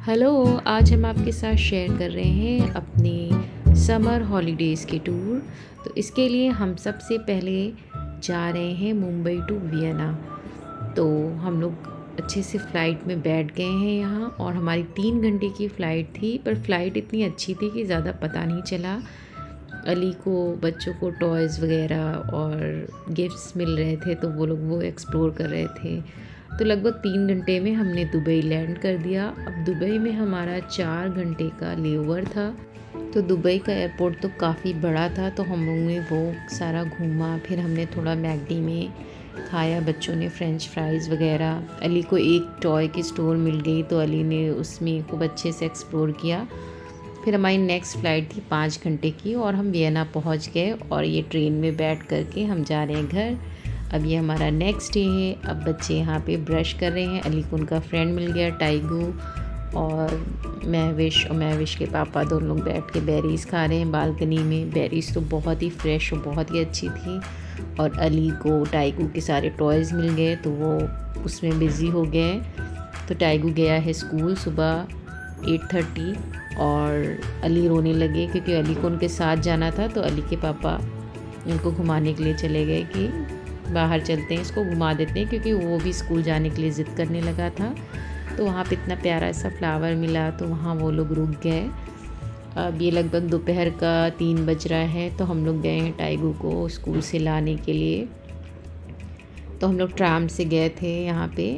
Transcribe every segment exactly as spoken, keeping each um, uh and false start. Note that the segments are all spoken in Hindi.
हेलो, आज हम आपके साथ शेयर कर रहे हैं अपने समर हॉलीडेज़ के टूर। तो इसके लिए हम सबसे पहले जा रहे हैं मुंबई टू वियना। तो हम लोग अच्छे से फ़्लाइट में बैठ गए हैं यहाँ, और हमारी तीन घंटे की फ़्लाइट थी। पर फ़्लाइट इतनी अच्छी थी कि ज़्यादा पता नहीं चला। अली को, बच्चों को टॉयज़ वगैरह और गिफ्ट्स मिल रहे थे, तो वो लोग वो एक्सप्लोर कर रहे थे। तो लगभग तीन घंटे में हमने दुबई लैंड कर दिया। अब दुबई में हमारा चार घंटे का लेओवर था। तो दुबई का एयरपोर्ट तो काफ़ी बड़ा था, तो हम लोगों ने वो सारा घूमा। फिर हमने थोड़ा मैकडी में खाया, बच्चों ने फ्रेंच फ्राइज़ वगैरह। अली को एक टॉय की स्टोर मिल गई, तो अली ने उसमें खूब अच्छे से एक्सप्लोर किया। फिर हमारी नेक्स्ट फ़्लाइट थी पाँच घंटे की, और हम वियना पहुंच गए। और ये ट्रेन में बैठ करके हम जा रहे हैं घर। अब ये हमारा नेक्स्ट डे है। अब बच्चे यहाँ पे ब्रश कर रहे हैं। अली को उनका फ्रेंड मिल गया टाइगू, और महविश और महविश के पापा दोनों लोग बैठ के बेरीज़ खा रहे हैं बालकनी में। बेरीज़ तो बहुत ही फ्रेश और बहुत ही अच्छी थी। और अली को टाइगू के सारे टॉयज़ मिल गए, तो वो उसमें बिज़ी हो गए। तो टाइगू गया है स्कूल सुबह एट थर्टी, और अली रोने लगे क्योंकि अली को उनके साथ जाना था। तो अली के पापा उनको घुमाने के लिए चले गए कि बाहर चलते हैं, इसको घुमा देते हैं, क्योंकि वो भी स्कूल जाने के लिए ज़िद करने लगा था। तो वहाँ पे इतना प्यारा सा फ्लावर मिला, तो वहाँ वो लोग रुक गए। अब ये लगभग दोपहर का तीन बज रहा है, तो हम लोग गए हैं टाइगू को स्कूल से लाने के लिए। तो हम लोग ट्राम से गए थे यहाँ पे,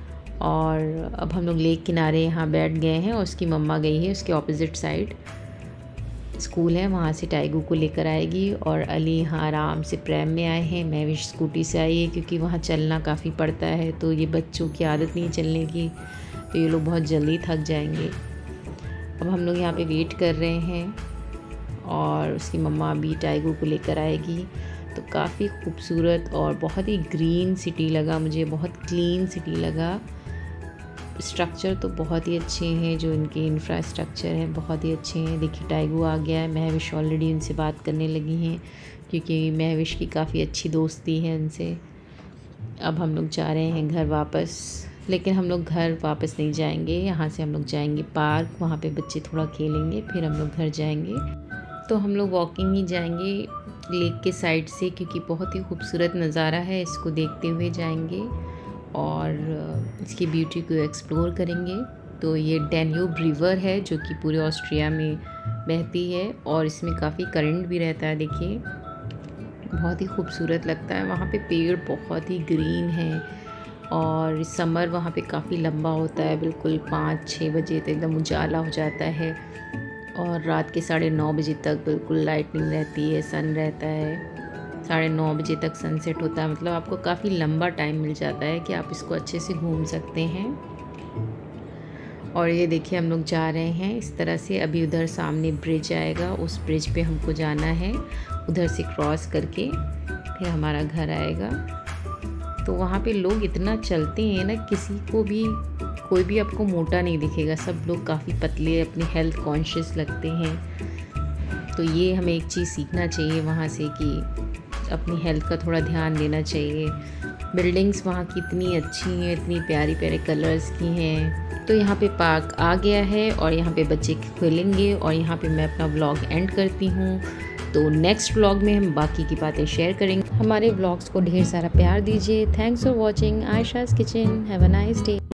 और अब हम लोग लेक किनारे यहाँ बैठ गए हैं, और उसकी मम्मा गई है उसके ऑपोजिट साइड स्कूल है, वहाँ से टाइगू को लेकर आएगी। और अली यहाँ आराम से प्रैम में आए हैं। महविश स्कूटी से आई है, क्योंकि वहाँ चलना काफ़ी पड़ता है, तो ये बच्चों की आदत नहीं चलने की, तो ये लोग बहुत जल्दी थक जाएंगे। अब हम लोग यहाँ पे वेट कर रहे हैं, और उसकी मम्मा भी टाइगू को लेकर आएगी। तो काफ़ी खूबसूरत और बहुत ही ग्रीन सिटी लगा मुझे, बहुत क्लीन सिटी लगा। स्ट्रक्चर तो बहुत ही अच्छे हैं, जो इनके इंफ्रास्ट्रक्चर हैं बहुत ही अच्छे हैं। देखिए टाइगू आ गया है, महविश ऑलरेडी उनसे बात करने लगी हैं, क्योंकि महविश की काफ़ी अच्छी दोस्ती है उनसे। अब हम लोग जा रहे हैं घर वापस, लेकिन हम लोग घर वापस नहीं जाएंगे, यहाँ से हम लोग जाएंगे पार्क, वहाँ पे बच्चे थोड़ा खेलेंगे, फिर हम लोग घर जाएंगे। तो हम लोग वॉकिंग ही जाएंगे लेक के साइड से, क्योंकि बहुत ही खूबसूरत नज़ारा है, इसको देखते हुए जाएंगे और इसकी ब्यूटी को एक्सप्लोर करेंगे। तो ये डैन्यूब रिवर है, जो कि पूरे ऑस्ट्रिया में बहती है, और इसमें काफ़ी करंट भी रहता है। देखिए बहुत ही खूबसूरत लगता है। वहाँ पे पेड़ बहुत ही ग्रीन हैं, और समर वहाँ पे काफ़ी लंबा होता है, बिल्कुल पाँच छः बजे तक एकदम उजाला हो जाता है, और रात के साढ़े नौ बजे तक बिल्कुल लाइटनिंग रहती है, सन रहता है। साढ़े नौ बजे तक सनसेट होता है, मतलब आपको काफ़ी लंबा टाइम मिल जाता है कि आप इसको अच्छे से घूम सकते हैं। और ये देखिए हम लोग जा रहे हैं इस तरह से। अभी उधर सामने ब्रिज आएगा, उस ब्रिज पे हमको जाना है, उधर से क्रॉस करके फिर हमारा घर आएगा। तो वहाँ पे लोग इतना चलते हैं ना, किसी को भी कोई भी आपको मोटा नहीं दिखेगा, सब लोग काफ़ी पतले, अपनी हेल्थ कॉन्शियस लगते हैं। तो ये हमें एक चीज़ सीखना चाहिए वहाँ से, कि अपनी हेल्थ का थोड़ा ध्यान देना चाहिए। बिल्डिंग्स वहाँ की इतनी अच्छी हैं, इतनी प्यारी प्यारे कलर्स की हैं। तो यहाँ पे पार्क आ गया है, और यहाँ पे बच्चे खेलेंगे, और यहाँ पे मैं अपना व्लॉग एंड करती हूँ। तो नेक्स्ट व्लॉग में हम बाकी की बातें शेयर करेंगे। हमारे व्लॉग्स को ढेर सारा प्यार दीजिए। Thanks for watching Ayesha's kitchen. Have a nice day.